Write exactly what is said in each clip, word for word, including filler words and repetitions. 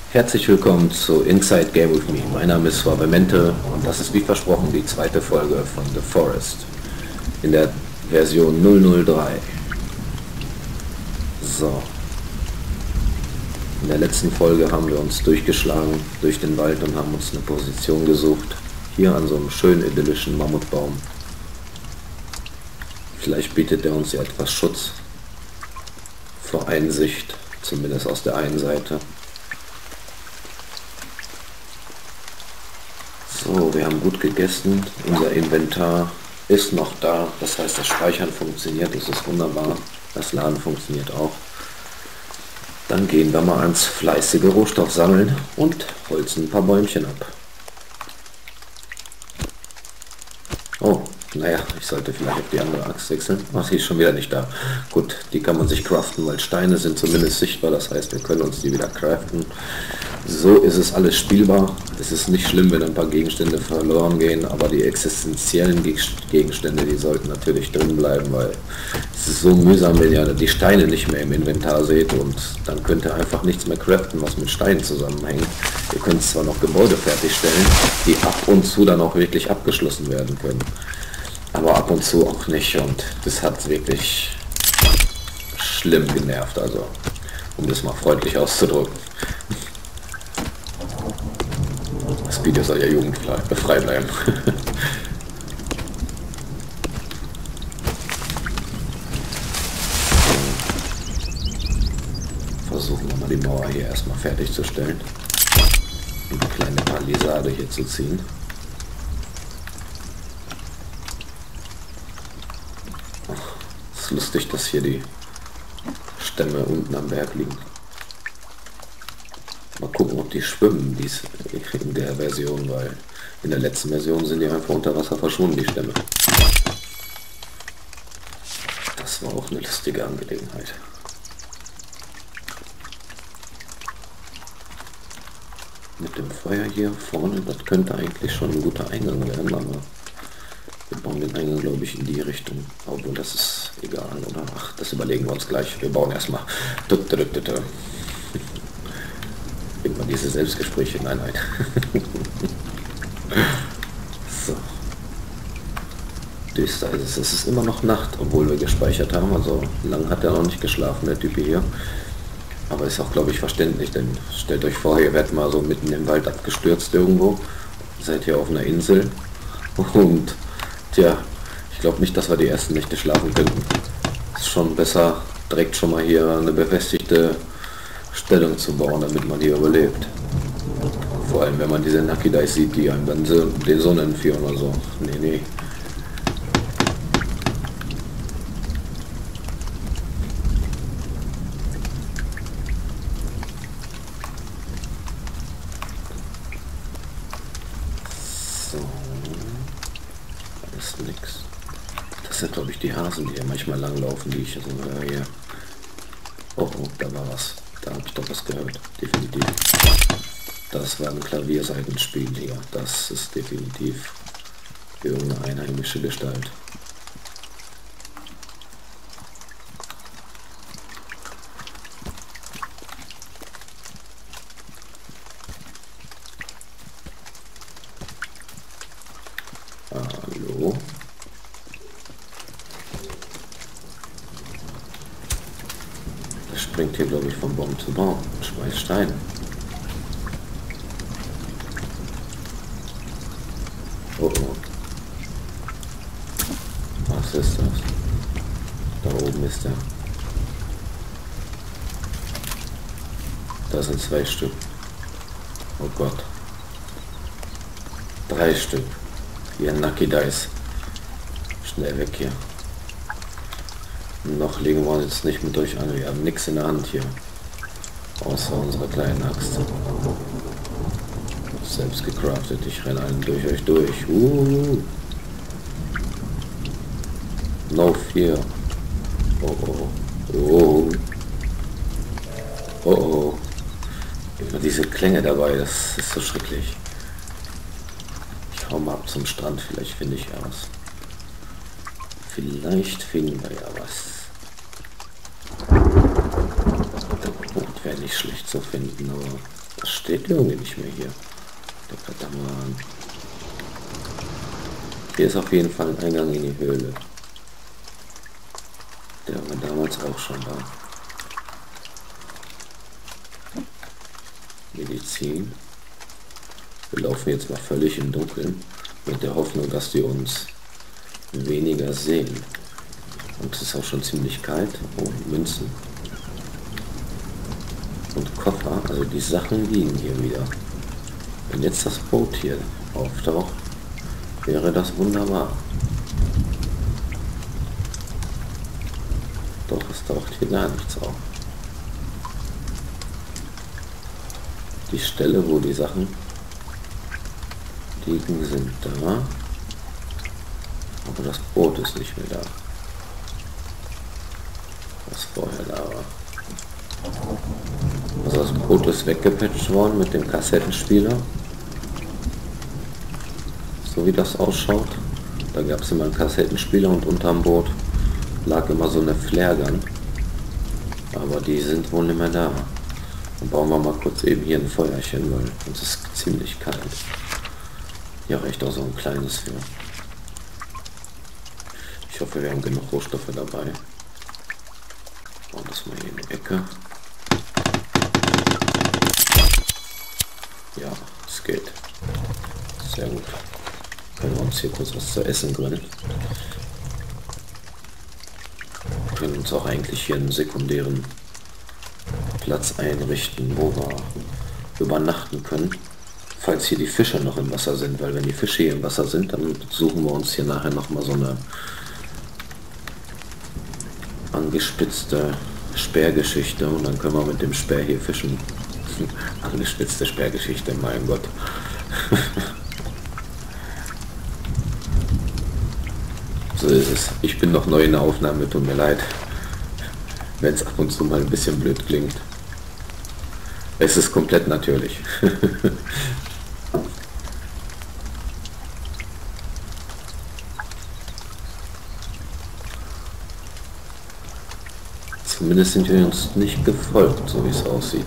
Herzlich willkommen zu Inside Game with Me. Mein Name ist Suavemente und das ist wie versprochen die zweite Folge von The Forest in der Version null null drei. So. In der letzten Folge haben wir uns durchgeschlagen durch den Wald und haben uns eine Position gesucht. Hier an so einem schönen idyllischen Mammutbaum. Vielleicht bietet er uns ja etwas Schutz vor Einsicht, zumindest aus der einen Seite. So, wir haben gut gegessen, unser Inventar ist noch da, das heißt das Speichern funktioniert, das ist wunderbar, das Laden funktioniert auch. Dann gehen wir mal ans fleißige Rohstoff sammeln und holzen ein paar Bäumchen ab. Oh, naja, ich sollte vielleicht auf die andere Axt wechseln. Ach, sie ist schon wieder nicht da. Gut, die kann man sich craften, weil Steine sind zumindest sichtbar, das heißt, wir können uns die wieder craften. So ist es alles spielbar. Es ist nicht schlimm, wenn ein paar Gegenstände verloren gehen, aber die existenziellen Gegenstände, die sollten natürlich drin bleiben, weil es ist so mühsam, wenn ihr die Steine nicht mehr im Inventar seht und dann könnt ihr einfach nichts mehr craften, was mit Steinen zusammenhängt. Ihr könnt zwar noch Gebäude fertigstellen, die ab und zu dann auch wirklich abgeschlossen werden können, aber ab und zu auch nicht, und das hat wirklich schlimm genervt, also um das mal freundlich auszudrücken. Das Video soll ja jugendfrei bleiben. Versuchen wir mal die Mauer hier erstmal fertigzustellen. Eine kleine Palisade hier zu ziehen. Es ist lustig, dass hier die Stämme unten am Berg liegen. Mal gucken, ob die schwimmen, dies in der Version, weil in der letzten Version sind die einfach unter Wasser verschwunden, die Stämme. Das war auch eine lustige Angelegenheit. Mit dem Feuer hier vorne, das könnte eigentlich schon ein guter Eingang werden, aber wir bauen den Eingang, glaube ich, in die Richtung. Obwohl, das ist egal, oder? Ach, das überlegen wir uns gleich. Wir bauen erstmal. Immer diese Selbstgespräche, nein, nein. So. Düster ist es. Es ist immer noch Nacht, obwohl wir gespeichert haben. Also lang hat er noch nicht geschlafen, der Typ hier. Aber ist auch, glaube ich, verständlich, denn stellt euch vor, ihr werdet mal so mitten im Wald abgestürzt irgendwo. Ihr seid hier auf einer Insel. Und tja, ich glaube nicht, dass wir die ersten Nächte schlafen könnten. Ist schon besser, direkt schon mal hier eine befestigte Stellung zu bauen, damit man hier überlebt. Vor allem, wenn man diese Nucky Dice sieht, die einem dann so, den Sonne entführen oder so. Nee, nee. So. Das ist nix. Das sind, glaube ich, die Hasen, die hier manchmal langlaufen, die ich so höre hier. Oh, oh, da war was. Da habe ich doch was gehört, definitiv. Das war ein Klavierseitenspiel hier. Das ist definitiv irgendeine einheimische Gestalt. Hallo? Springt hier, glaube ich, von Baum zu Baum und schmeißt Steine. Oh oh. Was ist das? Da oben ist er. Da sind zwei Stück. Oh Gott. Drei Stück. Hier Nucky Dice. Schnell weg hier. Noch legen wir uns jetzt nicht mit euch an, wir haben nichts in der Hand hier, außer unserer kleinen Axt. Selbst gecraftet, ich renne einen durch euch durch. Uh. No fear. Oh oh. Oh. Oh oh. Immer diese Klänge dabei, das ist so schrecklich. Ich hau mal ab zum Strand, vielleicht finde ich ja was. Vielleicht finden wir ja was. Wäre nicht schlecht zu finden, aber Das steht irgendwie nicht mehr hier. Der Katamaran. Hier ist auf jeden Fall ein Eingang in die Höhle. Der war damals auch schon da. Medizin. Wir laufen jetzt mal völlig im Dunkeln mit der Hoffnung, dass die uns weniger sehen. Und es ist auch schon ziemlich kalt. Oh, Münzen. Und Koffer, also die Sachen liegen hier wieder. Wenn jetzt das Boot hier auftaucht, wäre das wunderbar. Doch es taucht hier gar nichts auf. Die Stelle, wo die Sachen liegen, sind da. Aber das Boot ist nicht mehr da. Was vorher da war. Also das Boot ist weggepatcht worden mit dem Kassettenspieler. So wie das ausschaut. Da gab es immer einen Kassettenspieler und unterm Boot lag immer so eine Flaregun. Aber die sind wohl nicht mehr da. Dann bauen wir mal kurz eben hier ein Feuerchen, weil uns ist ziemlich kalt. Hier reicht auch so ein kleines für. Ich hoffe, wir haben genug Rohstoffe dabei. Bauen das mal hier in die Ecke. Ja, es geht. Sehr gut. Können wir uns hier kurz was zu essen grillen. Wir können uns auch eigentlich hier einen sekundären Platz einrichten, wo wir übernachten können. Falls hier die Fische noch im Wasser sind, weil wenn die Fische hier im Wasser sind, dann suchen wir uns hier nachher noch mal so eine angespitzte Sperrgeschichte und dann können wir mit dem Speer hier fischen. Angespitzte Sperrgeschichte, mein Gott. So ist es. Ich bin noch neu in der Aufnahme, tut mir leid, wenn es ab und zu mal ein bisschen blöd klingt. Es ist komplett natürlich. Zumindest sind wir uns nicht gefolgt, so wie es aussieht.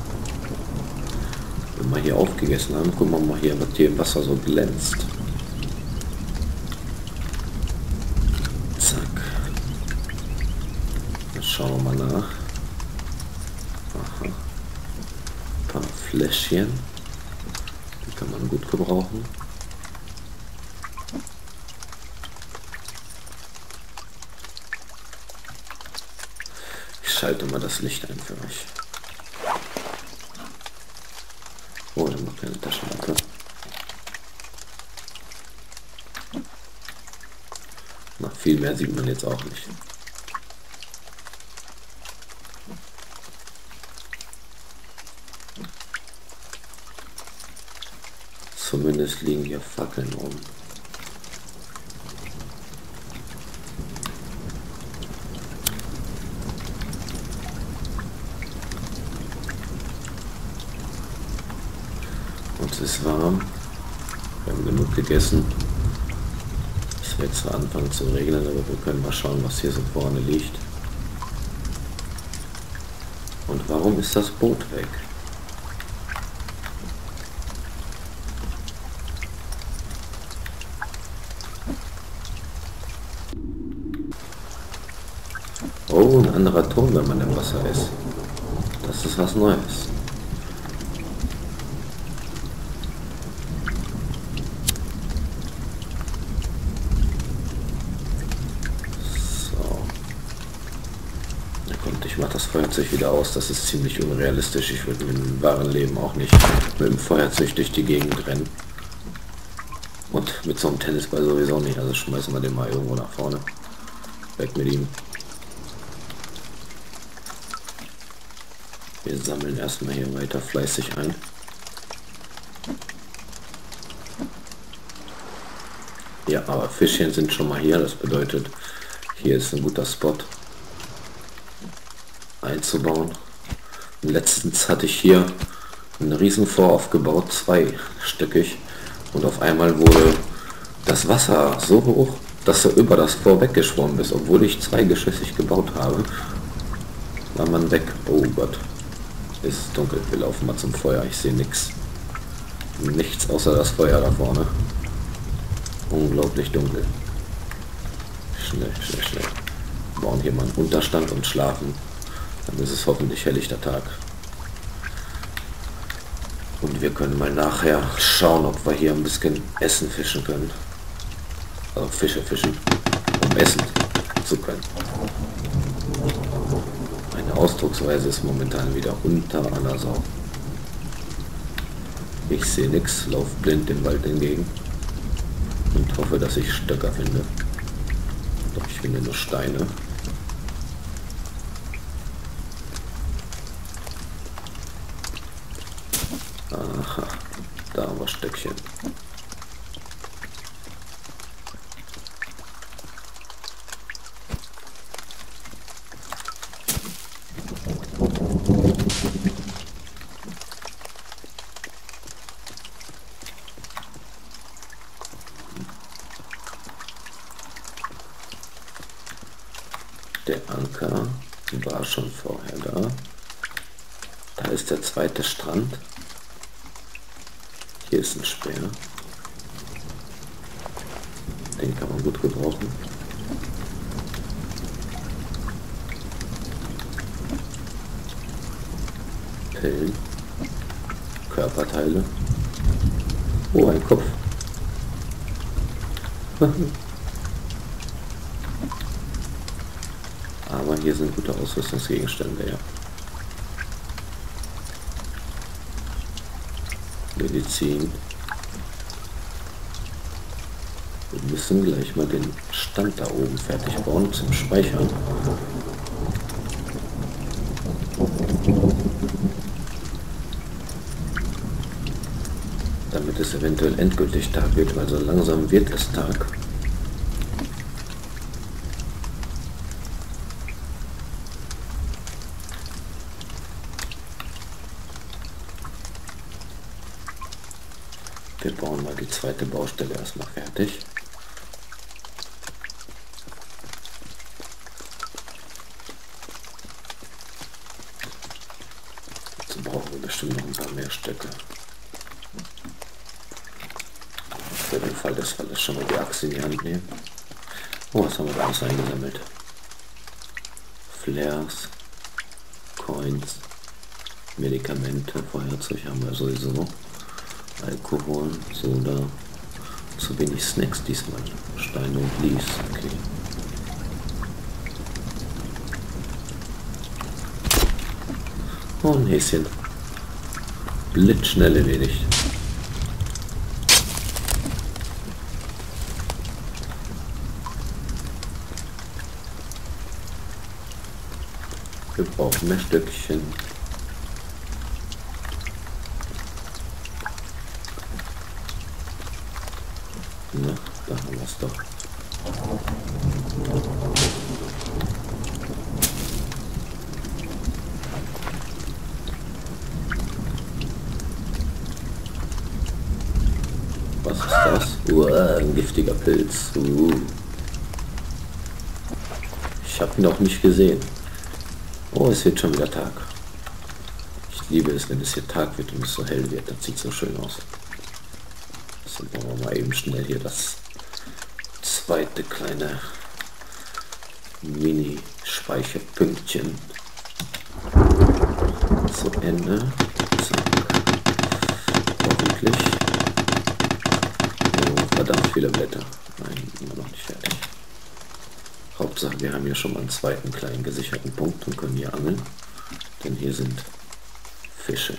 Wenn wir hier aufgegessen haben, gucken wir mal hier, was hier im Wasser so glänzt. Zack. Dann schauen wir mal nach. Aha. Ein paar Fläschchen. Die kann man gut gebrauchen. Ich schalte mal das Licht ein für euch. Oh, dann macht eine Taschenlampe. Na, viel mehr sieht man jetzt auch nicht. Zumindest liegen hier Fackeln rum. Es ist warm, wir haben genug gegessen. Es wird zwar anfangen zu regnen, aber wir können mal schauen, was hier so vorne liegt. Und warum ist das Boot weg? Oh, ein anderer Ton, wenn man im Wasser ist. Das ist was Neues. Ich mache das Feuerzeug wieder aus, das ist ziemlich unrealistisch. Ich würde im wahren Leben auch nicht mit dem Feuerzeug durch die Gegend rennen. Und mit so einem Tennisball sowieso nicht, also schmeißen wir den mal irgendwo nach vorne. Weg mit ihm. Wir sammeln erstmal hier weiter fleißig ein. Ja, aber Fischchen sind schon mal hier, das bedeutet, hier ist ein guter Spot einzubauen. Und letztens hatte ich hier einen riesen Fort aufgebaut, zweistöckig, und auf einmal wurde das Wasser so hoch, dass er über das Fort weggeschwommen ist, obwohl ich zweigeschossig gebaut habe, war man weg. Oh Gott. Es ist dunkel, wir laufen mal zum Feuer. Ich sehe nichts. Nichts außer das Feuer da vorne. Unglaublich dunkel. Schnell, schnell, schnell. Wir bauen hier mal einen Unterstand und schlafen. Dann ist es hoffentlich helllichter Tag. Und wir können mal nachher schauen, ob wir hier ein bisschen Essen fischen können. Also Fische fischen, um essen zu können. Meine Ausdrucksweise ist momentan wieder unter aller Sau. Ich sehe nichts, laufe blind dem Wald entgegen und hoffe, dass ich Stöcker finde. Doch ich finde nur Steine. Aha, da haben wir Stöckchen. Der Anker war schon vorher da. Da ist der zweite Strand. Hier ist ein Speer. Den kann man gut gebrauchen. Pillen. Körperteile. Oh, ein Kopf. Aber hier sind gute Ausrüstungsgegenstände, ja. Medizin. Wir müssen gleich mal den Stand da oben fertig bauen zum Speichern. Damit es eventuell endgültig Tag wird, weil so langsam wird es Tag. Wir bauen mal die zweite Baustelle erstmal fertig. Dazu brauchen wir bestimmt noch ein paar mehr Stöcke. Für den Fall des Falles schon mal die Axt in die Hand nehmen. Oh, was haben wir da alles eingesammelt? Flares, Coins, Medikamente, Feuerzeug haben wir sowieso. Alkohol, Soda, zu wenig Snacks diesmal. Steine und Lies, okay. Oh, ein Häschen. Blitzschnell erledigt. Wir brauchen mehr Stückchen. Na, da haben wir es doch. Was ist das? Uah, ein giftiger Pilz. Uh. Ich habe ihn noch nicht gesehen. Oh, es wird schon wieder Tag. Ich liebe es, wenn es hier Tag wird und es so hell wird. Das sieht so schön aus. Dann bauen wir mal eben schnell hier das zweite kleine Mini-Speicherpünktchen zu Ende. Zack. Hoffentlich. Oh, verdammt viele Blätter. Nein, immer noch nicht fertig. Hauptsache, wir haben hier schon mal einen zweiten kleinen gesicherten Punkt und können hier angeln. Denn hier sind Fische.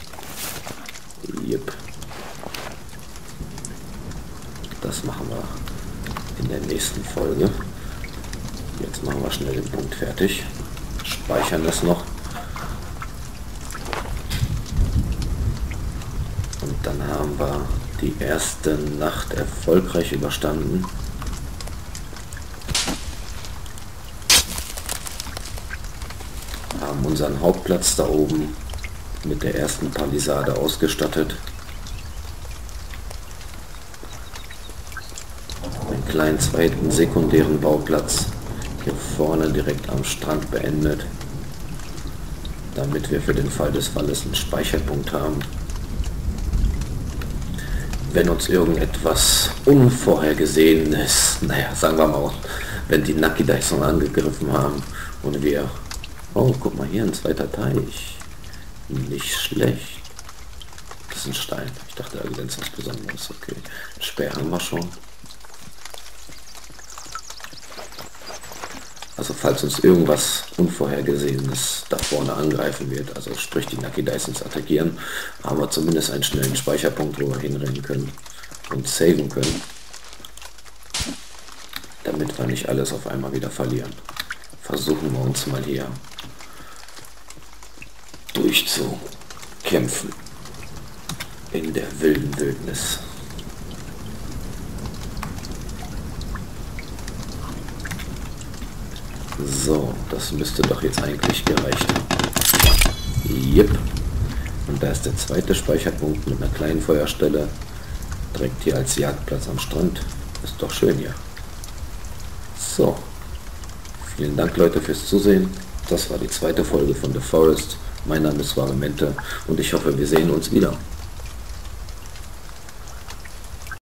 Yep. Das machen wir in der nächsten Folge. Jetzt machen wir schnell den Punkt fertig. Speichern das noch. Und dann haben wir die erste Nacht erfolgreich überstanden. Haben unseren Hauptplatz da oben mit der ersten Palisade ausgestattet. Einen kleinen zweiten sekundären Bauplatz hier vorne direkt am Strand beendet. damit wir für den Fall des Falles einen Speicherpunkt haben. Wenn uns irgendetwas Unvorhergesehenes, naja, sagen wir mal, wenn die Nucky Dyson angegriffen haben und wir, oh, guck mal hier, ein zweiter Teich, nicht schlecht. Das ist ein Stein, ich dachte, da glänzt was Besonderes, okay. Speer haben wir schon. Also falls uns irgendwas Unvorhergesehenes da vorne angreifen wird, also sprich die Nucky Dysons attackieren, haben wir zumindest einen schnellen Speicherpunkt, wo wir hinrennen können und saven können, damit wir nicht alles auf einmal wieder verlieren. Versuchen wir uns mal hier durchzukämpfen in der wilden Wildnis. So, das müsste doch jetzt eigentlich gereicht haben. Jep. Und da ist der zweite Speicherpunkt mit einer kleinen Feuerstelle. Direkt hier als Jagdplatz am Strand. Ist doch schön hier. So. Vielen Dank, Leute, fürs Zusehen. Das war die zweite Folge von The Forest. Mein Name ist Varimente und ich hoffe, wir sehen uns wieder.